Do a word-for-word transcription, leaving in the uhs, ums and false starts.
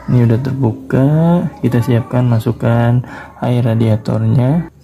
Ini udah terbuka, kita siapkan masukkan air radiatornya.